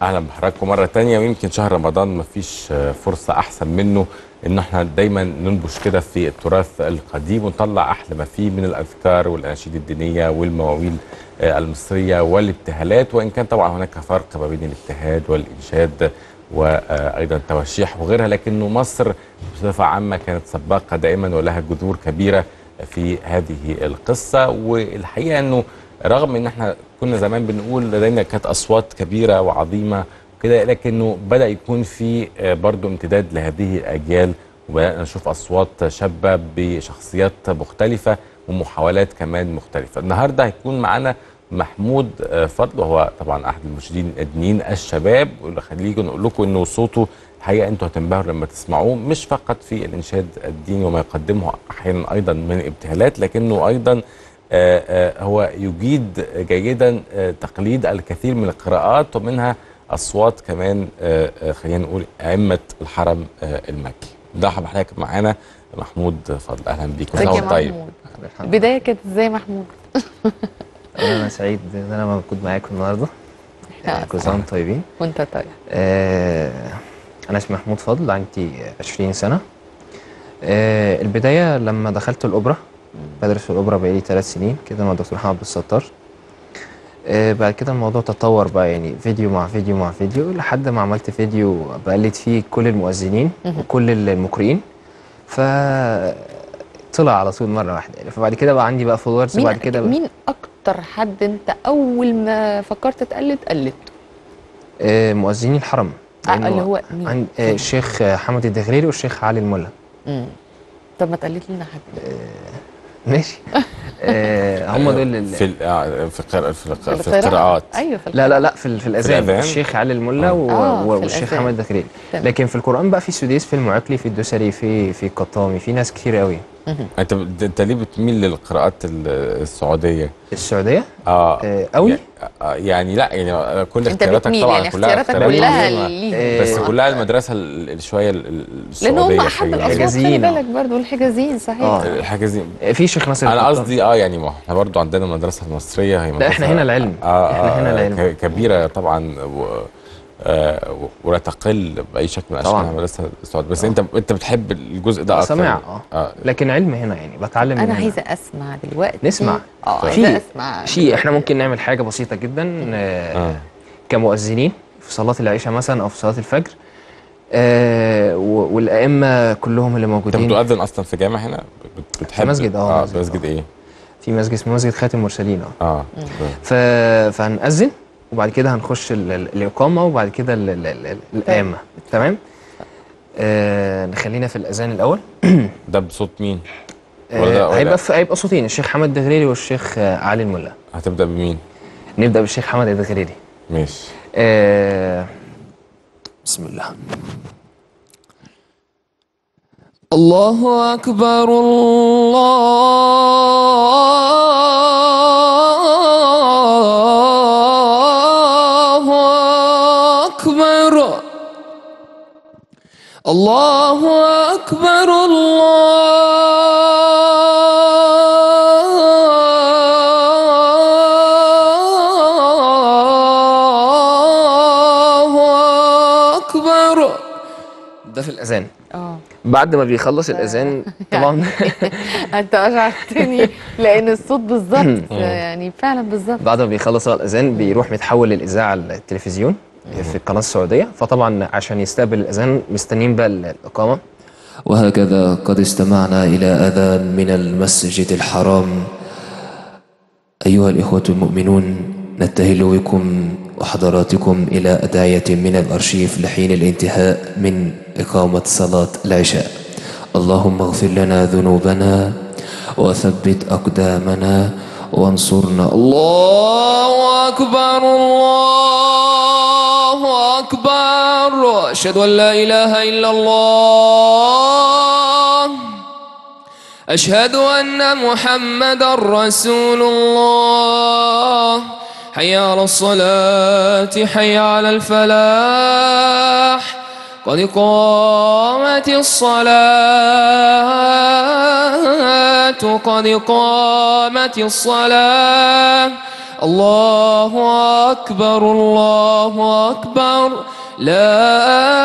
اهلا بحضراتكم مره تانية. ويمكن شهر رمضان ما فيش فرصه احسن منه ان احنا دايما ننبش كده في التراث القديم ونطلع احلى ما فيه من الاذكار والاناشيد الدينيه والمواويل المصريه والابتهالات. وان كان طبعا هناك فرق ما بين الابتهال والانشاد وايضا التواشيح وغيرها، لكنه مصر بصفه عامه كانت سباقه دائما ولها جذور كبيره في هذه القصه. والحقيقه انه رغم ان احنا كنا زمان بنقول لدينا كانت اصوات كبيره وعظيمه كده، لكنه بدا يكون في برضه امتداد لهذه الاجيال، وبدانا نشوف اصوات شابه بشخصيات مختلفه ومحاولات كمان مختلفه. النهارده هيكون معانا محمود فضل، وهو طبعا احد المنشدين الدينيين الشباب، وخلينا نقول لكم انه صوته الحقيقه انتوا هتنبهروا لما تسمعوه، مش فقط في الانشاد الديني وما يقدمه احيانا ايضا من ابتهالات، لكنه ايضا هو يجيد جيدا تقليد الكثير من القراءات، ومنها اصوات كمان خلينا نقول ائمه الحرم المكي. مرحبا بحضرتك معانا محمود فضل، اهلا بيك. ازيك يا طيب محمود؟ البدايه كانت ازاي محمود؟ انا سعيد ان انا موجود معاكم النهارده. كل سنه وانتم طيبين. وانت طيب. انا اسمي محمود فضل، عندي 20 سنه. البدايه لما دخلت الاوبرا، بدرس في الاوبرا بقالي 3 سنين كده مع الدكتور محمد بالستار. بعد كده الموضوع تطور بقى، يعني فيديو مع فيديو مع فيديو، لحد ما عملت فيديو بقلد فيه كل المؤذنين وكل المقرئين، طلع على طول مره واحده يعني. فبعد كده بقى عندي بقى فولورز. وبعد كده مين اكتر حد انت اول ما فكرت قلدته؟ مؤذنين الحرم. اللي هو مين؟ الشيخ حمد الدغريري والشيخ علي الملا. طب ما تقلد لنا حد. ماشي. هم دول في القراءات. ايوه في لا في الاذان الشيخ علي الملا والشيخ حمد الدغريري. لكن في القران بقى في سديس، في المعقلي، في الدوسري، في القطامي، في ناس كتير قوي. انت ليه بتميل للقراءات السعوديه؟ قوي يعني لا يعني كل اختياراتك طبعا يعني كلها ليها، بس كلها المدرسه شويه السعوديه، لان هم احد الاصوات. خلي بالك برضه الحجازيين صحيح. الحجازيين في شيخ ناصر. انا قصدي يعني ما احنا برضه عندنا المدرسه المصريه هي لا احنا هنا العلم. احنا هنا العلم كبيره طبعا ولا تقل باي شكل من اشكال المدرسه السعوديه. بس انت بتحب الجزء ده اكتر. سماع لكن علم هنا يعني بتعلم. انا عايزه اسمع دلوقتي. نسمع. عايزه اسمع احنا ممكن نعمل حاجه بسيطه جدا كمؤذنين في صلاه العشاء مثلا او في صلاه الفجر، والائمه كلهم اللي موجودين. انت بتؤذن اصلا في جامع هنا؟ بتحب في مسجد مسجد ايه؟ في مسجد اسمه مسجد خاتم المرسلين. فهنأذن وبعد كده هنخش الإقامة وبعد كده القامة. تمام. نخلينا في الأذان الأول. ده بصوت مين؟ هيبقى صوتين، الشيخ حمد الدغريري والشيخ علي الملا. هتبدأ بمين؟ نبدأ بالشيخ حمد الدغريري. ماشي. بسم الله. الله أكبر الله أكبر الله أكبر. ده في الأذان. بعد ما بيخلص الأذان طبعا انت أشعرتني لأن الصوت بالظبط يعني فعلا بالظبط. بعد ما بيخلص الأذان بيروح متحول للإذاعة التلفزيون في القناة السعودية، فطبعا عشان يستقبل الأذان مستنيين بقى الإقامة. وهكذا قد استمعنا إلى أذان من المسجد الحرام. أيها الإخوة المؤمنون، نبتهل بكم وحضراتكم إلى أدعية من الأرشيف لحين الانتهاء من إقامة صلاة العشاء. اللهم اغفر لنا ذنوبنا وثبت أقدامنا وانصرنا. الله أكبر الله أكبر. أشهد أن لا إله إلا الله. أشهد أن محمدا رسول الله. حي على الصلاة حي على الفلاح. قد قامت الصلاة قد قامت الصلاة. الله أكبر الله أكبر لا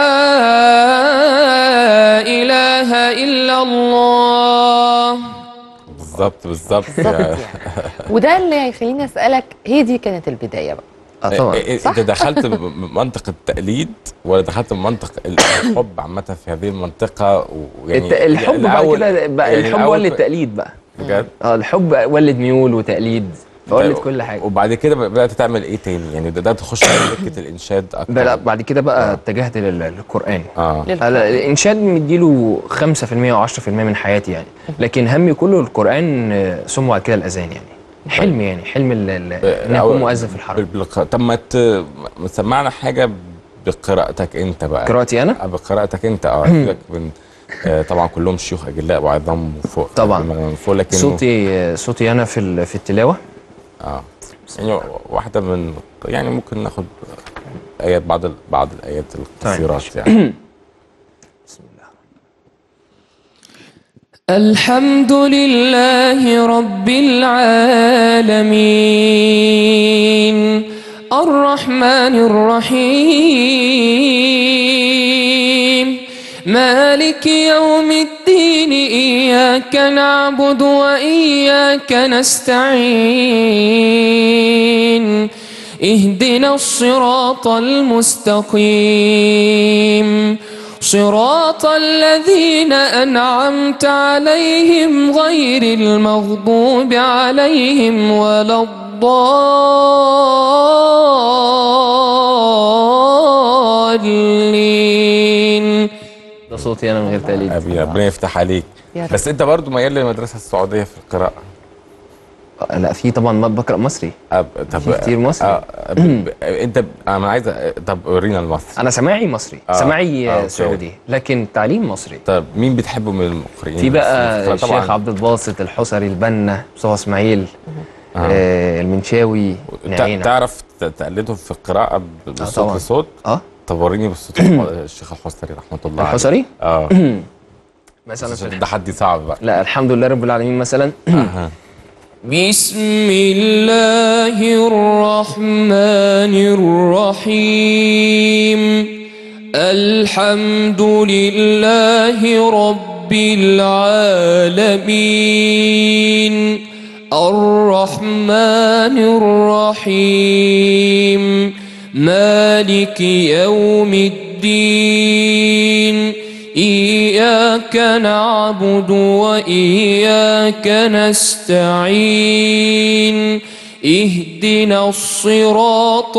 إله إلا الله. بالظبط بالظبط يعني. وده اللي هيخليني اسالك، هي دي كانت البدايه بقى؟ طبعا. انت دخلت بمنطق التقليد ولا دخلت بمنطق الحب عامه في هذه المنطقه؟ ويعني الحب بعد كده بقى، يعني الحب ولد تقليد بقى بجد. الحب ولد ميول وتقليد، فولد كل حاجه. وبعد كده بدات تعمل ايه تاني؟ يعني ده تخش على سكه الانشاد اكتر؟ لا بعد كده بقى اتجهت للقرآن. للقرآن. الإنشاد مديله 5% أو 10% من حياتي يعني، لكن همي كله القرآن، ثم بعد كده الأذان يعني. حلمي يعني، حلم إن أكون مؤذن في الحرم. طب ما تسمعنا حاجه بقراءتك انت بقى. قراءتي أنا؟ بقراءتك انت. سيبك من طبعا كلهم شيوخ اجلاء وعظام فوق طبعا من فوق، لكن صوتي أنا في التلاوة. يعني واحده من، يعني ممكن ناخد ايات، بعض الايات القصيرات يعني. بسم الله. الحمد لله رب العالمين الرحمن الرحيم مالك يوم الدين إياك نعبد وإياك نستعين اهدنا الصراط المستقيم صراط الذين أنعمت عليهم غير المغضوب عليهم ولا الضالين. ده صوتي أنا من غير تقليد. ربنا يفتح عليك. بس أنت برضو ميال للمدرسة السعودية في القراءة؟ لا في طبعا، ما بقرأ مصري. طب كتير مصري. انت انا عايز، طب ورينا المصري. انا سماعي مصري، سماعي سعودي، لكن تعليم مصري. طب مين بتحبه من المقرئين؟ في بقى الشيخ عبد الباسط الحصري، البنا، مصطفى اسماعيل، المنشاوي. تعرف تقلدهم في القراءة بصوت لصوت؟ طب وريني بصوت الشيخ الحصري رحمة الله عليه. الحصري؟ مثلا ده حد صعب بقى. لا الحمد لله رب العالمين مثلا. بسم الله الرحمن الرحيم الحمد لله رب العالمين الرحمن الرحيم مالك يوم الدين إياك نعبد وإياك نستعين اهدنا الصراط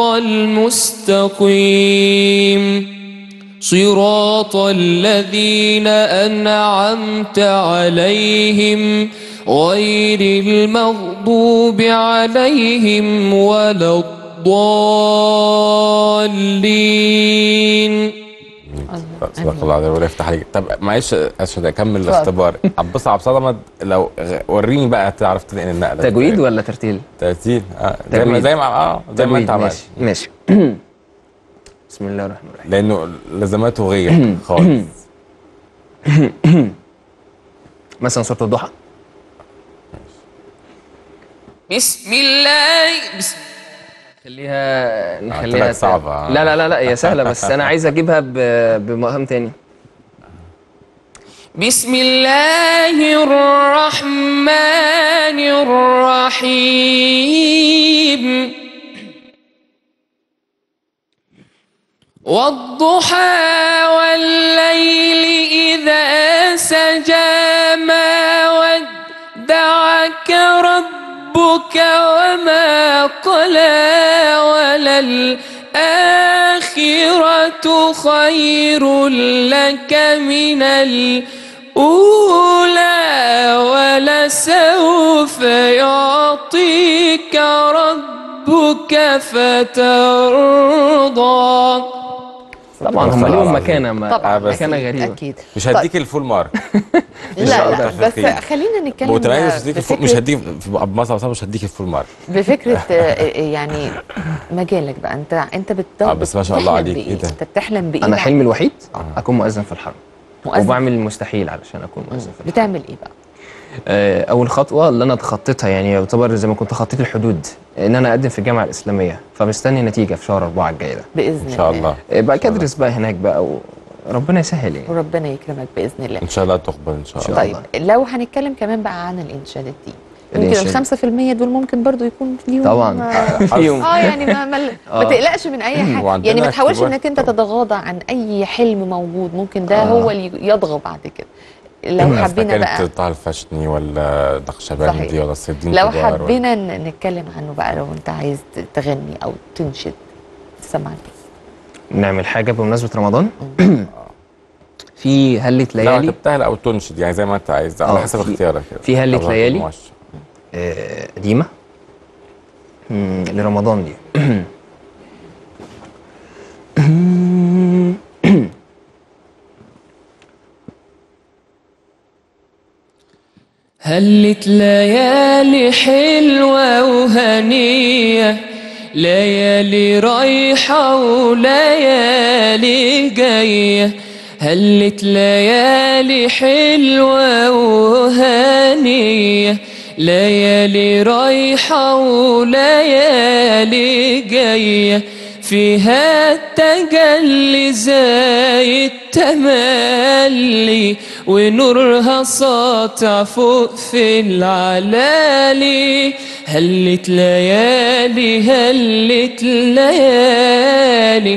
المستقيم صراط الذين أنعمت عليهم غير المغضوب عليهم ولا الضالين. صدق الله العظيم وربنا يفتح عليك. طب معلش عشان اكمل الاختبار، عباس عبد الصمد لو وريني بقى تعرف تنقل النقله. تجويد ولا ترتيل؟ ترتيل. تجويد. زي ما انت عملت. ماشي. بسم الله الرحمن الرحيم. لانه لزماته غير خالص. مثلا سورة الضحى. بسم الله نخليها صعبة. لا هي سهلة، بس أنا عايز أجيبها بمقام تاني. بسم الله الرحمن الرحيم والضحى والليل إذا سجى ما ودعك ربك وما قلى وللآخرة خير لك من الأولى ولسوف يعطيك ربك فترضى. طبعا هم ليهم مكانه، مكانه غريبه. اكيد مش هديك الفول مارك. لا بس خلينا نتكلم مش هديك مثلا مش هديك الفول مارك بفكره يعني مجالك بقى. انت بتدور بس ما شاء الله عليك. ايه ده؟ انت بتحلم بايه؟ انا حلمي الوحيد اكون مؤذن في الحرم، مؤذن. وبعمل المستحيل علشان اكون مؤذن في الحرم. بتعمل ايه بقى؟ اول خطوه اللي انا تخطيتها، يعني يعتبر زي ما كنت خطيت الحدود، ان انا اقدم في الجامعه الاسلاميه، فمستني نتيجه في شهر 4 الجاي ده باذن ان شاء الله. بقى كده ادرس بقى هناك بقى، وربنا يسهل يعني. وربنا يكرمك باذن الله. ان شاء الله تقبل ان شاء الله. طيب لو هنتكلم كمان بقى عن الانشاد الديني، ممكن الإنشاد. ال5% دول ممكن برضو يكون ليهم طبعا فيهم يعني ما تقلقش من اي حاجه، وعندنا يعني ما تحاولش اختبار. انك انت تتغاضى عن اي حلم موجود، ممكن ده هو اللي يطغى بعد كده. لو الناس حبينا كانت بقى طه الفشني ولا نقشبندي صحيح. ولا الصيادين لو الكبار حبينا نتكلم عنه بقى، لو انت عايز تغني او تنشد تسمعني. نعمل حاجه بمناسبه رمضان. في هلة لا ليالي. تبتهل او تنشد يعني زي ما انت عايز على حسب اختيارك كده. في هلة أو ليالي. موشح. قديمه لرمضان دي. هلت ليالي حلوة وهنية، ليالي رايحة وليالي جاية. هلت ليالي حلوة وهنية، ليالي رايحة وليالي جاية. فيها التجلي زي التملي، ونورها ساطع فوق في العلالي. هلت ليالي هلت ليالي،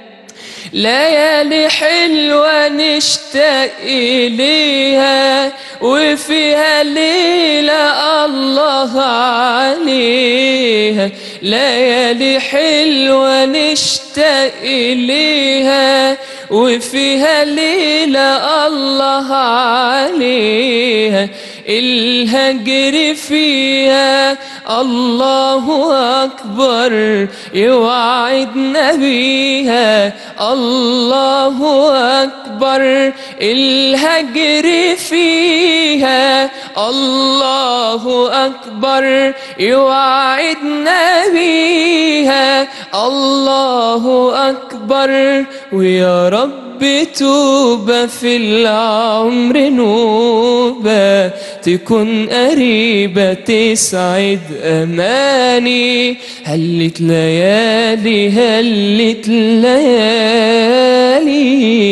ليالي حلوة نشتاق إليها، وفيها ليلة الله عليها. ليالي حلوة نشتاق إليها، وفيها ليلة الله عليها. الهجر فيها الله أكبر، يوعدنا بيها الله أكبر. الهجر فيها الله أكبر، يوعدنا بيها الله أكبر. ويا رب توبة في العمر نوبة، تكون قريبة تسعد أماني. هلت ليالي هلت ليالي.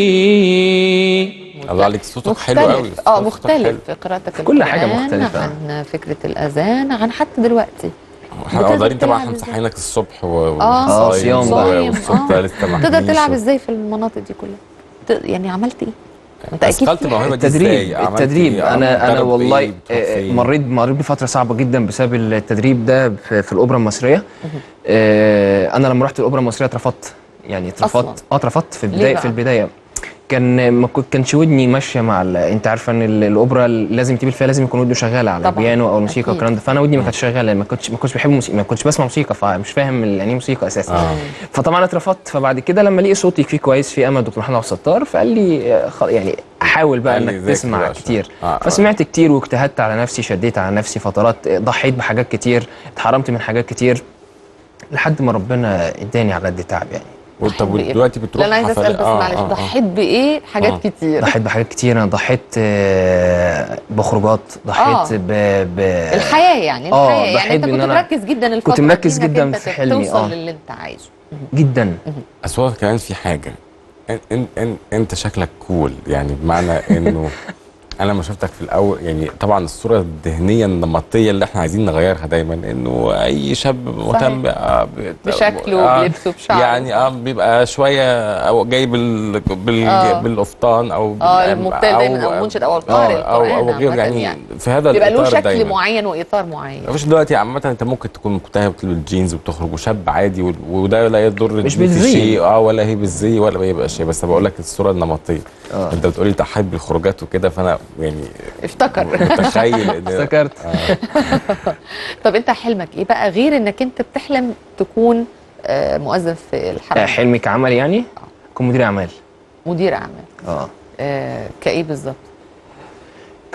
الله عليك، صوتك حلو قوي. مختلف في قراءتك في كل حاجة مختلفة عن فكرة الأذان، عن حتى دلوقتي احنا مقدرين طبعا، احنا مصحيين لك الصبح صيام بقى. والصبح ده لسه ما تقدر حكينيش. تلعب ازاي في المناطق دي كلها؟ يعني عملت ايه؟ انت اكيد اثقلت الموهبه دي التدريب ازاي؟ عملت التدريب إيه؟ انا مدرب والله إيه؟ بتروح فين؟ مريت بفتره صعبه جدا بسبب التدريب ده في الاوبرا المصريه. انا لما رحت الاوبرا المصريه اترفضت، يعني اترفضت في البدايه. كانش ودني ماشيه مع انت عارفه ان الاوبرا لازم تجيب فيها، لازم يكون ودنه شغاله على البيانو او الموسيقى والكلام ده. فانا ودني ما كانتش شغاله، ما كنتش بحب الموسيقى، ما كنتش بسمع موسيقى، فمش فاهم يعني ايه موسيقى اساسا. فطبعا اترفضت. فبعد كده لما لقي صوتي فيه كويس في امل دكتور محمد عبد الستار، فقال لي يعني حاول بقى انك تسمع كتير. فسمعت كتير واجتهدت على نفسي، شديت على نفسي فترات، ضحيت بحاجات كتير، اتحرمت من حاجات كتير، لحد ما ربنا اداني على قد تعب يعني. طب دلوقتي بتروح لا انا عايزه اسال بس معلش، ضحيت بايه؟ حاجات كتير. ضحيت بحاجات كتير. انا ضحيت بخروجات، ضحيت الحياه يعني يعني انت كنت مركز جدا الفتره، كنت مركز جدا في حلمي توصل للي انت عايزه جدا. اصل كمان في حاجه، انت شكلك كول، يعني بمعنى انه انا لما شفتك في الاول، يعني طبعا الصوره الذهنيه النمطيه اللي احنا عايزين نغيرها دايما، انه اي شاب مهتم بشكله بلبسه بشعره، يعني بيبقى شويه او جاي بالقفطان او المبتدئ دايما او المنشد او القارئ او غير، يعني في هذا بيبقى له شكل دايماً معين واطار معين. مفيش دلوقتي عامه، انت ممكن تكون مجتهد وتلبس جينز وبتخرج وشاب عادي، وده لا يضر مش بالزي شيء ولا هي بالزي ولا بيبقى شيء، بس بقول لك الصوره النمطيه. انت بتقولي ضحيت بالخروجات وكده، فانا يعني افتكر متخيل افتكرت. طب انت حلمك ايه بقى غير انك انت بتحلم تكون مؤذن في الحرم؟ حلمي كعمل يعني اكون مدير اعمال. مدير اعمال كايه بالظبط؟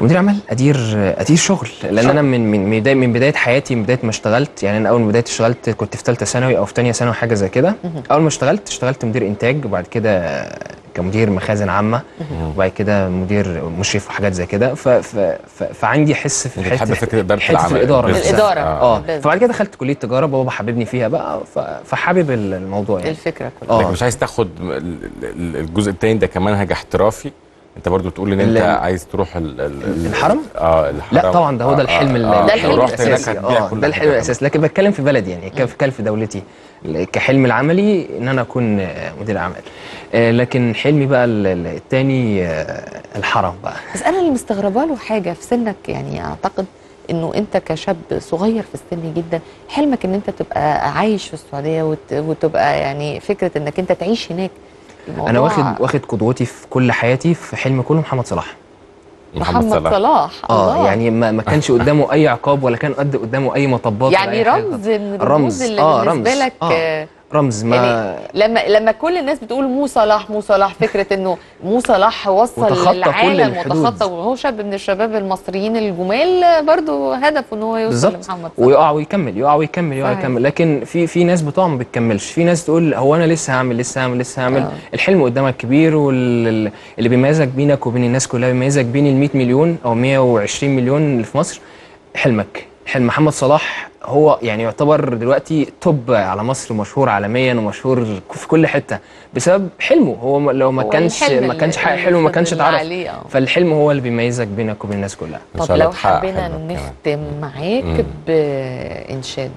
كمدير اعمال ادير شغل، لان انا من بدايه حياتي، من بدايه ما اشتغلت، يعني انا اول ما بداية اشتغلت كنت في ثالثه ثانوي او في ثانيه ثانوي حاجه زي كده. اول ما اشتغلت مدير انتاج، وبعد كده كمدير مخازن عامه، وبعد كده مدير مشرف وحاجات زي كده. فعندي حس في بتحب فكره اداره حته العمل، الاداره الاداره. فبعد كده دخلت كليه تجاره، بابا حببني فيها بقى، فحابب الموضوع يعني. الفكره كلها. لكن مش عايز تاخد الجزء الثاني ده كمنهج احترافي؟ انت برضو تقول ان انت عايز تروح الحرم؟ الحرم. لا طبعا، ده هو ده الحلم ده الحلم الاساسي. ده الحلم الاساسي، لكن بتكلم في بلدي يعني، بتكلم في دولتي كحلم العملي ان انا اكون مدير اعمال. لكن حلمي بقى الثاني الحرم بقى. بس انا اللي مستغربه له حاجه في سنك، يعني اعتقد انه انت كشاب صغير في السن جدا، حلمك ان انت تبقى عايش في السعوديه وتبقى يعني فكره انك انت تعيش هناك. انا واخد قدوتي في كل حياتي، في حلمي كله محمد صلاح. محمد صلاح. الله. يعني ما كانش قدامه اي عقاب، ولا كان قدامه اي مطبات، يعني رمز من الرموز اللي بالنسبه لك. رمز. ما يعني لما كل الناس بتقول مو صلاح، فكره انه مو صلاح وصل للعالم وتخطى، وهو شاب من الشباب المصريين الجمال، برضو هدفه ان هو يوصل لمحمد صلاح، ويقع ويكمل. لكن في ناس بتقع ما بتكملش، في ناس تقول هو انا لسه هعمل. الحلم قدامك كبير، واللي بيميزك بينك وبين الناس كلها، بيميزك بين ال 100 مليون او 120 مليون اللي في مصر، حلم محمد صلاح. هو يعني يعتبر دلوقتي توب على مصر، مشهور عالميا ومشهور في كل حته بسبب حلمه. هو لو ما كانش حقق حلمه ما كانش اتعرف. فالحلم هو اللي بيميزك بينك وبين الناس كلها. طب لو حبينا نختم معاك بانشاد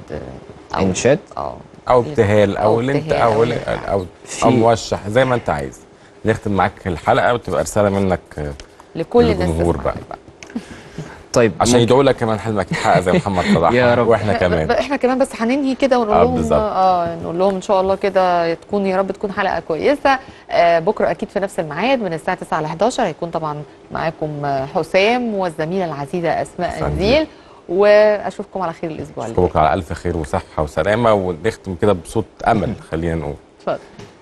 او ابتهال او اللي انت او موشح زي ما انت عايز، نختم معاك الحلقه وتبقى رساله منك لكل الناس بقى. طيب عشان يدعوا لك كمان حلمك يتحقق زي محمد صلاح. يا رب. واحنا كمان بس هننهي كده ونقول لهم نقول لهم ان شاء الله كده يا رب تكون حلقه كويسه. بكره اكيد في نفس الميعاد من الساعه 9 ل 11 هيكون طبعا معاكم حسام والزميله العزيزه اسماء أنزيل، واشوفكم على خير الاسبوع اللي جاي. اشوفكم على الف خير وصحه وسلامه، ونختم كده بصوت امل. خلينا نقول اتفضل.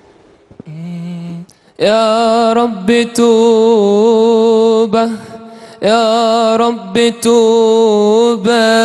يا رب توبه، يا رب توبه